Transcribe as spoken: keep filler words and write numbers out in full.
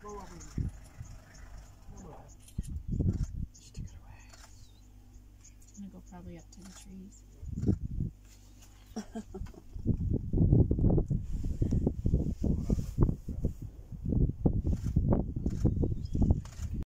She took it away. I'm gonna go probably up to the trees.